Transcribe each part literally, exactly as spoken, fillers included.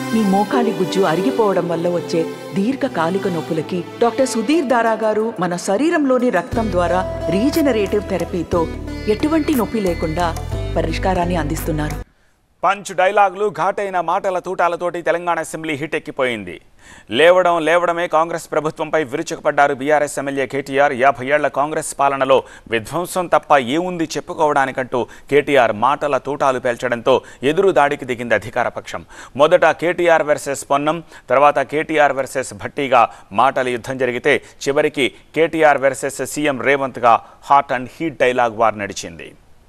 మీ మోకాలి గుజ్జు అరిగిపోవడం వల్ల వచ్చే దీర్ఘకాలిక నొప్పులకి డాక్టర్ సుధీర్ దారా గారు మన శరీరంలోని రక్తం ద్వారా రీజనరేటివ్ థెరపీతో ఎటువంటి నొప్పి లేకుండా పరిష్కారాన్ని అందిస్తున్నారు. పంచ్ డైలాగులు ఘాటైన మాటల తూటాలతోటి తెలంగాణ అసెంబ్లీ హిట్ ఎక్కిపోయింది. లేవడం లేవడమే కాంగ్రెస్ ప్రభుత్వంపై విరుచుకుపడ్డారు బీఆర్ఎస్ ఎమ్మెల్యే కేటీఆర్. యాభై ఏళ్ల కాంగ్రెస్ పాలనలో విధ్వంసం తప్ప ఏముంది చెప్పుకోవడానికంటూ కేటీఆర్ మాటల తూటాలు పేల్చడంతో ఎదురు దాడికి దిగింది అధికార పక్షం. మొదట కేటీఆర్ వర్సెస్ పొన్నం, తర్వాత కేటీఆర్ వర్సెస్ భట్టీగా మాటల యుద్ధం జరిగితే చివరికి కేటీఆర్ వర్సెస్ సీఎం రేవంత్గా hot and heat dialogue war నడిచింది.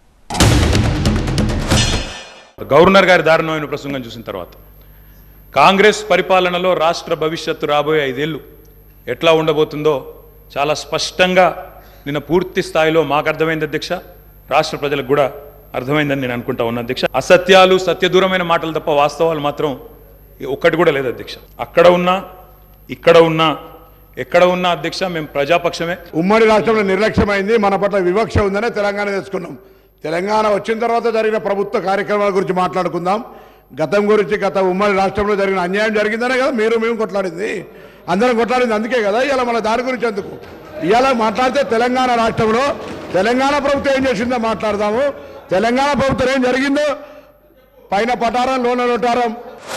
గవర్నర్ గారి దారుణమైన ప్రసంగం చూసిన తర్వాత కాంగ్రెస్ పరిపాలనలో రాష్ట్ర భవిష్యత్తు రాబోయే ఐదేళ్లు ఎట్లా ఉండబోతుందో చాలా స్పష్టంగా నిన్న పూర్తి స్థాయిలో మాకు అర్థమైంది అధ్యక్ష, రాష్ట్ర ప్రజలకు కూడా అర్థమైందని నేను అనుకుంటా ఉన్నా అధ్యక్ష. అసత్యాలు, సత్యదూరమైన మాటలు తప్ప వాస్తవాలు మాత్రం ఒక్కటి కూడా లేదు అధ్యక్ష. అక్కడ ఉన్నా ఇక్కడ ఉన్నా ఎక్కడ ఉన్నా అధ్యక్ష మేము ప్రజాపక్షమే. ఉమ్మడి రాష్ట్రంలో నిర్లక్ష్యమైంది, మన పట్ల వివక్ష ఉందనే తెలంగాణ తెచ్చుకున్నాం. తెలంగాణ వచ్చిన తర్వాత జరిగిన ప్రభుత్వ కార్యక్రమాల గురించి మాట్లాడుకుందాం. గతం గురించి, గత ఉమ్మడి రాష్ట్రంలో జరిగిన అన్యాయం జరిగిందనే కదా మీరు మేము కొట్లాడింది, అందరం కొట్లాడింది అందుకే కదా. ఇవాళ మన దాని గురించి ఎందుకు ఇవాళ మాట్లాడితే తెలంగాణ రాష్ట్రంలో తెలంగాణ ప్రభుత్వం ఏం చేసిందో మాట్లాడదాము. తెలంగాణ ప్రభుత్వం ఏం జరిగిందో పైన పటారం లోన లోటారం.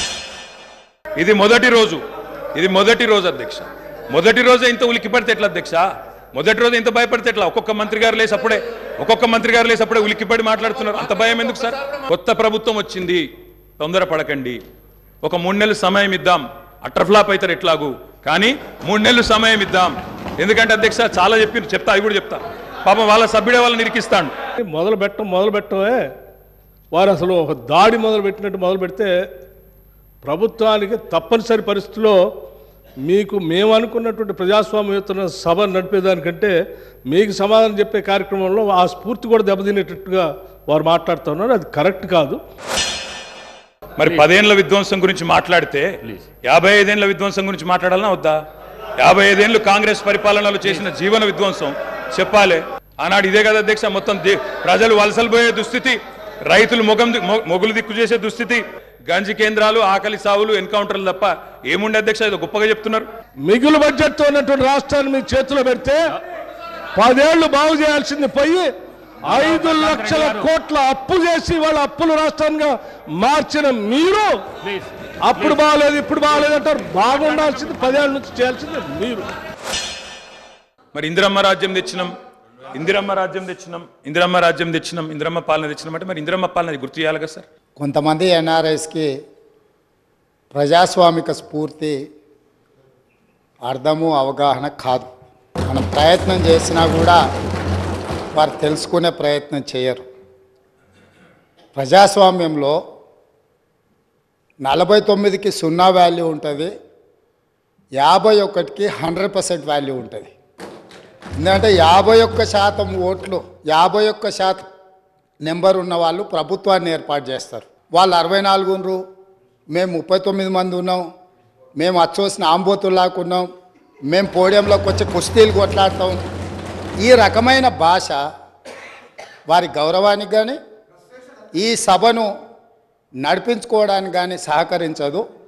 ఇది మొదటి రోజు, ఇది మొదటి రోజు అధ్యక్ష. మొదటి రోజే ఇంత ఉలికి పడితే ఎట్లా అధ్యక్ష? మొదటి రోజు ఇంత భయపడితే ఎట్లా? ఒక్కొక్క మంత్రి గారు లేసి అప్పుడే ఒక్కొక్క మంత్రి గారు లేసి అప్పుడే ఉలిక్కిపడి మాట్లాడుతున్నారు. అంత భయం ఎందుకు సార్? కొత్త ప్రభుత్వం వచ్చింది, తొందరపడకండి. ఒక మూడు నెలలు సమయం ఇద్దాం. అట్రఫ్లాప్ అవుతారు ఎట్లాగూ, కానీ మూడు నెలలు సమయం ఇద్దాం. ఎందుకంటే అధ్యక్ష చాలా చెప్పి చెప్తా, అవి కూడా చెప్తా. పాపం వాళ్ళ సభ్యుడే వాళ్ళని నిరికిస్తాడు. మొదలు పెట్టడం మొదలు పెట్టడమే వారు అసలు ఒక దాడి మొదలు పెట్టినట్టు మొదలు పెడితే ప్రభుత్వానికి తప్పనిసరి పరిస్థితుల్లో మీకు మేము అనుకున్నటువంటి ప్రజాస్వామ్యయుత సభ నడిపేదానికంటే మీకు సమాధానం చెప్పే కార్యక్రమంలో ఆ స్ఫూర్తి కూడా దెబ్బతినేటట్టుగా వారు మాట్లాడుతున్నారు. అది కరెక్ట్ కాదు. మరి పదేళ్ల విధ్వంసం గురించి మాట్లాడితే యాభై ఐదేళ్ల విధ్వంసం గురించి మాట్లాడాలన్నా వద్దా? యాభై ఐదేళ్లు కాంగ్రెస్ పరిపాలనలో చేసిన జీవన విధ్వంసం చెప్పాలి. ఆనాడు ఇదే కదా అధ్యక్ష, మొత్తం ప్రజలు వలసలు పోయే దుస్థితి, రైతులు మొగం మొగులు దిక్కు చేసే దుస్థితి, గంజి కేంద్రాలు, ఆకలి సావులు, ఎన్కౌంటర్లు తప్ప ఏముండే అధ్యక్ష? ఇది గొప్పగా చెప్తున్నారు. మిగులు బడ్జెట్తో ఉన్నటువంటి రాష్ట్రాన్ని మీ చేతిలో పెడితే పదేళ్లు బాగు చేయాల్సింది పోయి ఐదు లక్షల కోట్ల అప్పు చేసి వాళ్ళ అప్పులు రాష్ట్రంగా మార్చిన మీరు అప్పుడు బాగలేదు ఇప్పుడు బాగలేదు అంటారు. బాగుండాల్సింది పదేళ్ల నుంచి చేయాల్సింది మీరు. మరి ఇందిరమ్మ రాజ్యం తెచ్చినాం, ఇందిరమ్మ రాజ్యం తెచ్చినాం ఇందిరమ్మ రాజ్యం తెచ్చినాం ఇందిరమ్మ పాలన తెచ్చినాం అంటే మరి ఇందిరమ్మ పాలన గుర్తు చేయాలి కదా సార్. కొంతమంది ఎన్ఆర్ఐస్కి ప్రజాస్వామిక స్ఫూర్తి అర్థము అవగాహన కాదు. మనం ప్రయత్నం చేసినా కూడా వారు తెలుసుకునే ప్రయత్నం చేయరు. ప్రజాస్వామ్యంలో నలభై తొమ్మిదికి సున్నా వాల్యూ ఉంటుంది, యాభై ఒకటికి హండ్రెడ్ పర్సెంట్ వాల్యూ ఉంటుంది. ఎందుకంటే యాభై ఒక్క శాతం ఓట్లు, యాభై ఒక్క శాతం నెంబర్ ఉన్న వాళ్ళు ప్రభుత్వాన్ని ఏర్పాటు చేస్తారు. వాళ్ళు అరవై నాలుగు ఉన్నారు, మేము ముప్పై తొమ్మిది మంది ఉన్నాం, మేము అచ్చోసిన ఆంబోతుల్లాకున్నాం, మేము పోడియంలోకి వచ్చి కుస్తీలు కొట్లాడతాం. ఈ రకమైన భాష వారి గౌరవానికి కానీ ఈ సభను నడిపించుకోవడానికి కానీ సహకరించదు.